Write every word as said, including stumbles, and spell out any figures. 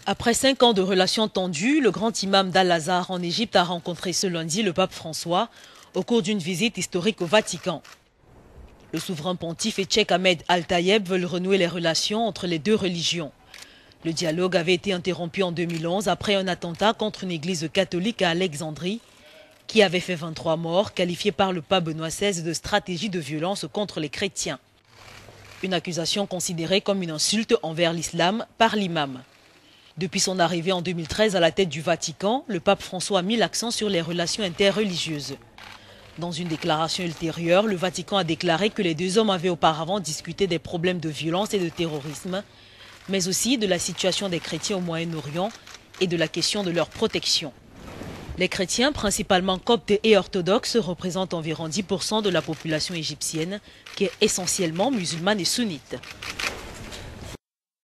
Après cinq ans de relations tendues, le grand imam d'Al-Azhar en Égypte a rencontré ce lundi le pape François au cours d'une visite historique au Vatican. Le souverain pontife et tchèque Ahmed Al-Tayeb veulent renouer les relations entre les deux religions. Le dialogue avait été interrompu en deux mille onze après un attentat contre une église catholique à Alexandrie qui avait fait vingt-trois morts, qualifié par le pape Benoît seize de stratégie de violence contre les chrétiens. Une accusation considérée comme une insulte envers l'islam par l'imam. Depuis son arrivée en deux mille treize à la tête du Vatican, le pape François a mis l'accent sur les relations interreligieuses. Dans une déclaration ultérieure, le Vatican a déclaré que les deux hommes avaient auparavant discuté des problèmes de violence et de terrorisme, mais aussi de la situation des chrétiens au Moyen-Orient et de la question de leur protection. Les chrétiens, principalement coptes et orthodoxes, représentent environ dix pour cent de la population égyptienne, qui est essentiellement musulmane et sunnite.